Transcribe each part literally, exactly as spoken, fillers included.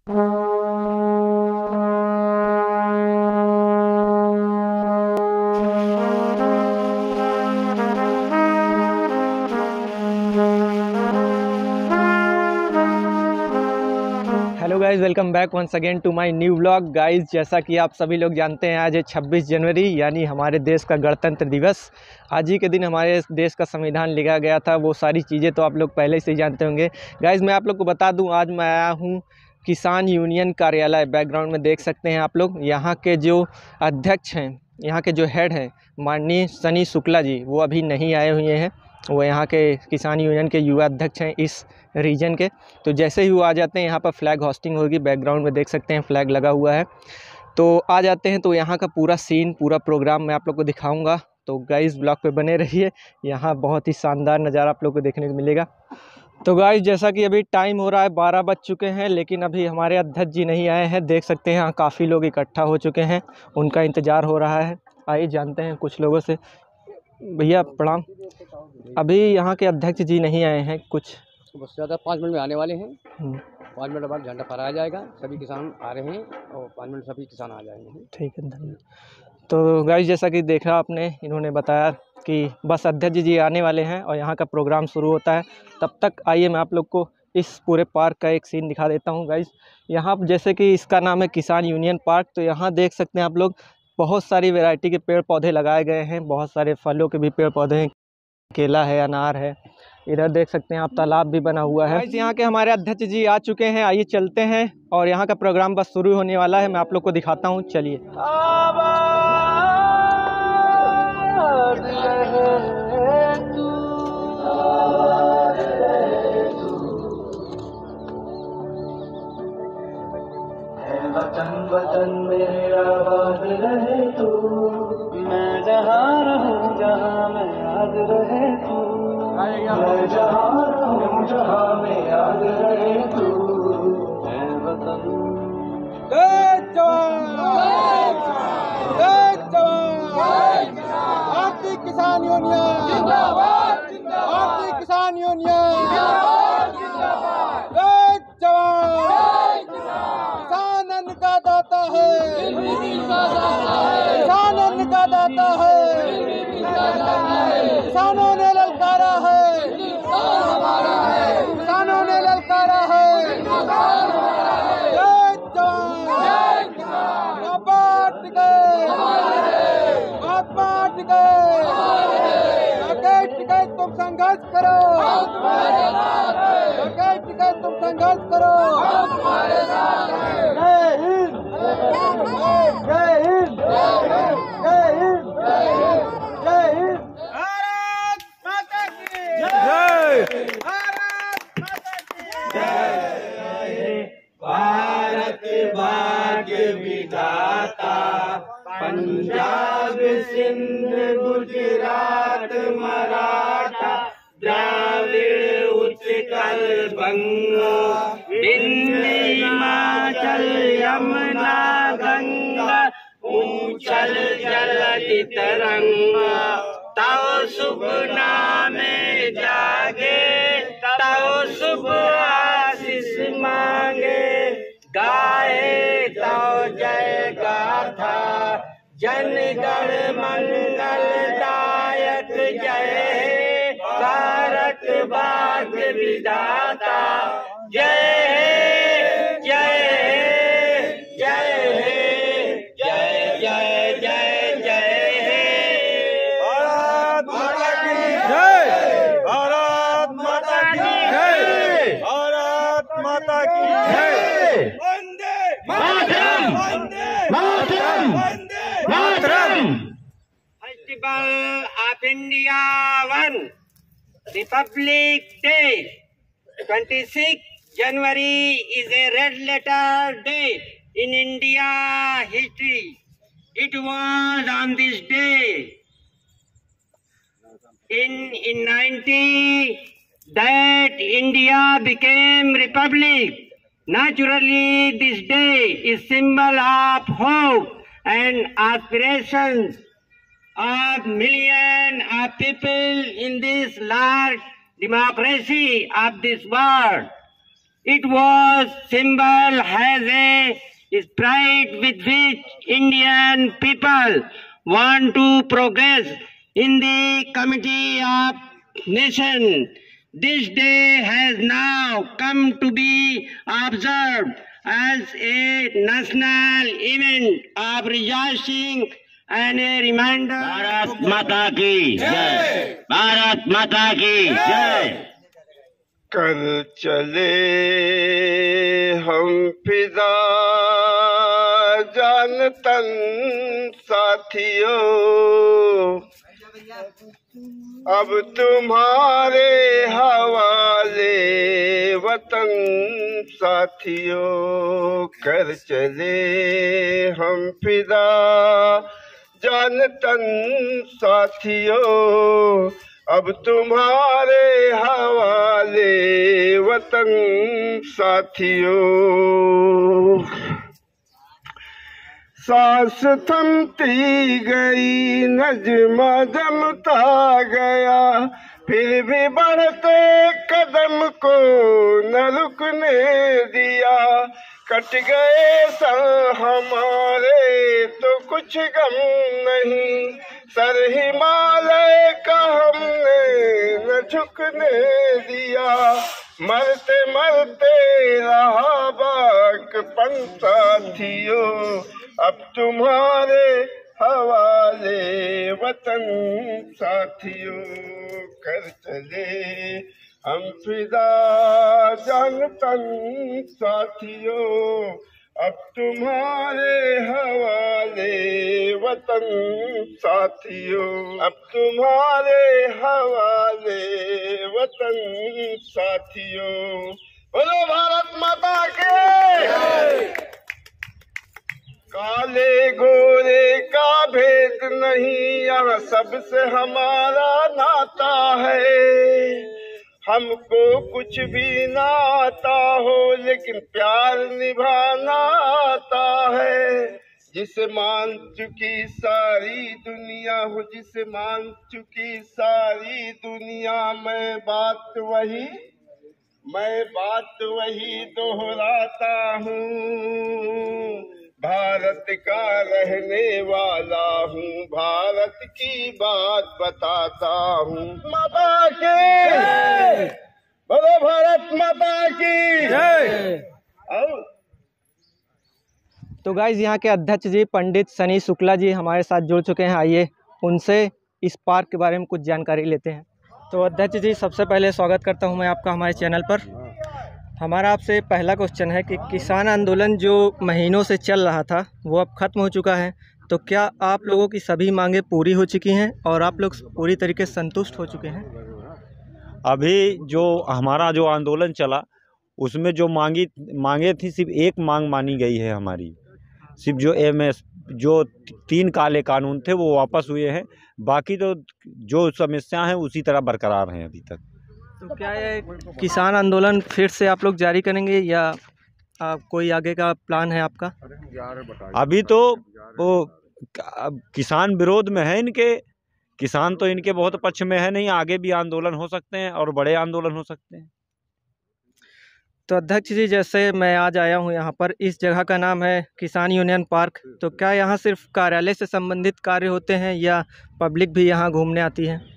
Hello guys, welcome back once again to my new vlog. Guys, जैसा कि आप सभी लोग जानते हैं, आज है छब्बीस जनवरी यानी हमारे देश का गणतंत्र दिवस। आज ही के दिन हमारे देश का संविधान लिखा गया था। वो सारी चीज़ें तो आप लोग पहले से ही जानते होंगे। गाइज़, मैं आप लोग को बता दूं, आज मैं आया हूं किसान यूनियन कार्यालय। बैकग्राउंड में देख सकते हैं आप लोग। यहाँ के जो अध्यक्ष हैं, यहाँ के जो हेड हैं, माननीय सनी शुक्ला जी, वो अभी नहीं आए हुए हैं। वो यहाँ के किसान यूनियन के युवा अध्यक्ष हैं इस रीजन के। तो जैसे ही वो आ जाते हैं, यहाँ पर फ्लैग होस्टिंग होगी। बैकग्राउंड में देख सकते हैं फ्लैग लगा हुआ है। तो आ जाते हैं तो यहाँ का पूरा सीन, पूरा प्रोग्राम मैं आप लोग को दिखाऊंगा। तो गाइस, ब्लॉग पे बने रहिए। यहाँ बहुत ही शानदार नज़ारा आप लोग को देखने को मिलेगा। तो गाइस, जैसा कि अभी टाइम हो रहा है, बारह बज चुके हैं, लेकिन अभी हमारे अध्यक्ष जी नहीं आए हैं। देख सकते हैं यहाँ काफ़ी लोग इकट्ठा हो चुके हैं, उनका इंतज़ार हो रहा है। आइए जानते हैं कुछ लोगों से। भैया प्रणाम। अभी यहाँ के अध्यक्ष जी नहीं आए हैं, कुछ बस ज़्यादा पाँच मिनट में आने वाले हैं। पाँच मिनट बाद झंडा फहराया जाएगा। सभी किसान आ रहे हैं और पाँच मिनट सभी किसान आ जाएंगे। ठीक है, धन्यवाद। तो गाइस, जैसा कि देखा आपने, इन्होंने बताया कि बस अध्यक्ष जी आने वाले हैं और यहाँ का प्रोग्राम शुरू होता है। तब तक आइए मैं आप लोग को इस पूरे पार्क का एक सीन दिखा देता हूँ। गाइस, यहाँ जैसे कि इसका नाम है किसान यूनियन पार्क। तो यहाँ देख सकते हैं आप लोग, बहुत सारी वैरायटी के पेड़ पौधे लगाए गए हैं। बहुत सारे फलों के भी पेड़ पौधे हैं, केला है, अनार है। इधर देख सकते हैं आप, तालाब भी बना हुआ है। यहाँ के हमारे अध्यक्ष जी आ चुके हैं। आइए चलते हैं और यहाँ का प्रोग्राम बस शुरू होने वाला है। मैं आप लोग को दिखाता हूँ, चलिए। वतन वतन मेरा आबाद रहे तू, मैं जहाँ रहूँ जहाँ मैं याद रहे तू, मैं जहाँ रहूँ जहाँ मैं याद रहे तू। मैं वतन जय जवान, जय जवान। भारतीय किसान यूनियन जिंदाबाद, भारतीय किसान यूनियन जिंदाबाद, जय जवान। किसान अन्न का दाता है, किसान अन्न का दाता है, किसानों ने ललकारा है, किसानों ने ललकारा है। जय जवान, आबाद गए, आबाद गए, राकेश टिके तुम संघर्ष करो, राकेश टिके तुम संघर्ष करो। जय हिंद, जय हिंद, जय हिंद, जय हिंद। भारत माता की जय, भारत माता की जय। भारत भाग्य विधाता, पंजाब सिंध गुजरात मराठा द्राविड़ उत्कल बंगा, विंध्य हिमाचल यमुना गंगा, ऊंचल जलधि तरंगा। तव शुभ नामे जागे, तव शुभ आशीष मांगे, गाए तव जय गाथा, जन गण मंगल दायक जय। भारत भाग्य विधाता जय, जय जय जय जय जय जय। भारत माता की जय, भारत माता की जय, भारत माता की जय। Vande Mataram, Vande Mataram, Vande Mataram. Festival of India one, republic day. twenty-sixth January is a red letter day in India history. It was on this day in in ninety that India became republic. Naturally, this day is symbol of hope and aspirations of millions of people in this large democracy of this world. It was symbol has a pride with which Indian people want to progress in the committee of nation. This day has now come to be observed as a national event of rejoicing and a reminder. Bharat Mata की जय, भारत माता की जय। कल चले हम फिदा जान तन साथियों, अब तुम्हारे हवाले वतन साथियों। कर चले हम फिदा जान तन साथियों, अब तुम्हारे हवाले वतन साथियों। सांस थमती गई, नज़्म जमता गया, फिर भी बढ़ते कदम को न रुकने दिया। कट गए सर हमारे तो कुछ गम नहीं, सर हिमालय का हमने न झुकने दिया। मरते मरते रहा बाकपन साथियों, अब तुम्हारे हवाले वतन साथियों। कर चले हम फिदा जान तन साथियों, अब तुम्हारे हवाले वतन साथियों, अब तुम्हारे हवाले वतन साथियों। बोलो भारत माता के। काले गोरे का भेद नहीं, यहाँ सबसे हमारा नाता है। हमको कुछ भी ना आता हो, लेकिन प्यार निभाना आता है। जिसे मान चुकी सारी दुनिया हो, जिसे मान चुकी सारी दुनिया, मैं बात वही मैं बात वही दोहराता हूँ। भारत का रहने वाला हूँ, भारत की बात बताता हूँ। माता की बोलो, भारत माता की जय। तो गाइज यहाँ के अध्यक्ष जी पंडित सनी शुक्ला जी हमारे साथ जुड़ चुके हैं। आइए उनसे इस पार्क के बारे में कुछ जानकारी लेते हैं। तो अध्यक्ष जी, सबसे पहले स्वागत करता हूँ मैं आपका हमारे चैनल पर। हमारा आपसे पहला क्वेश्चन है कि किसान आंदोलन जो महीनों से चल रहा था वो अब ख़त्म हो चुका है, तो क्या आप लोगों की सभी मांगें पूरी हो चुकी हैं और आप लोग पूरी तरीके से संतुष्ट हो चुके हैं? अभी जो हमारा जो आंदोलन चला उसमें जो मांगी मांगे थी, सिर्फ एक मांग मानी गई है हमारी। सिर्फ जो एम एस जो तीन काले कानून थे वो वापस हुए हैं, बाकी तो जो समस्या हैं उसी तरह बरकरार हैं अभी तक। तो क्या ये किसान आंदोलन फिर से आप लोग जारी करेंगे या आप कोई आगे का प्लान है आपका? अभी तो वो किसान विरोध में है इनके, किसान तो इनके बहुत पक्ष में है नहीं। आगे भी आंदोलन हो सकते हैं और बड़े आंदोलन हो सकते हैं। तो अध्यक्ष जी, जैसे मैं आज आया हूँ यहाँ पर, इस जगह का नाम है किसान यूनियन पार्क, तो क्या यहाँ सिर्फ कार्यालय से संबंधित कार्य होते हैं या पब्लिक भी यहाँ घूमने आती है?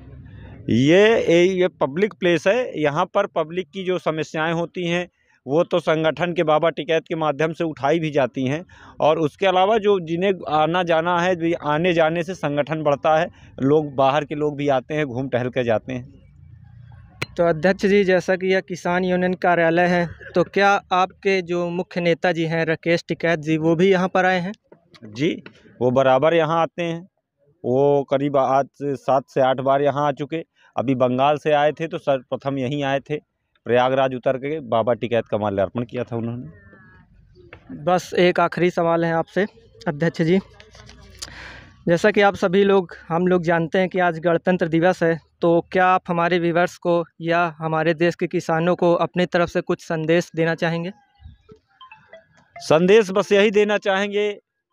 ये ये पब्लिक प्लेस है। यहाँ पर पब्लिक की जो समस्याएं होती हैं वो तो संगठन के बाबा टिकैत के माध्यम से उठाई भी जाती हैं, और उसके अलावा जो जिन्हें आना जाना है, आने जाने से संगठन बढ़ता है। लोग बाहर के लोग भी आते हैं, घूम टहल कर जाते हैं। तो अध्यक्ष जी, जैसा कि यह किसान यूनियन कार्यालय है, तो क्या आपके जो मुख्य नेता जी हैं राकेश टिकैत जी, वो भी यहाँ पर आए हैं? जी, वो बराबर यहाँ आते हैं। वो करीब आज सात से आठ बार यहाँ आ चुके। अभी बंगाल से आए थे तो सर्वप्रथम यहीं आए थे, प्रयागराज उतर के बाबा टिकैत का माल्यार्पण किया था उन्होंने। बस एक आखिरी सवाल है आपसे अध्यक्ष जी, जैसा कि आप सभी लोग हम लोग जानते हैं कि आज गणतंत्र दिवस है, तो क्या आप हमारे व्यूअर्स को या हमारे देश के किसानों को अपनी तरफ से कुछ संदेश देना चाहेंगे? संदेश बस यही देना चाहेंगे,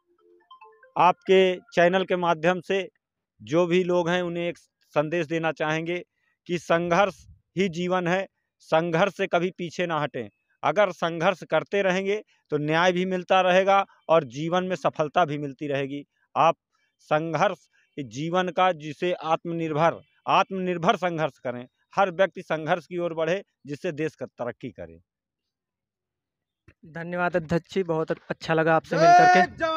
आपके चैनल के माध्यम से जो भी लोग हैं उन्हें एक संदेश देना चाहेंगे कि संघर्ष ही जीवन है, संघर्ष से कभी पीछे ना हटें। अगर संघर्ष करते रहेंगे तो न्याय भी मिलता रहेगा और जीवन में सफलता भी मिलती रहेगी। आप संघर्ष जीवन का, जिसे आत्मनिर्भर आत्मनिर्भर संघर्ष करें। हर व्यक्ति संघर्ष की ओर बढ़े, जिससे देश का तरक्की करे। धन्यवाद अध्यक्ष जी, बहुत अच्छा लगा आपसे मिल करके।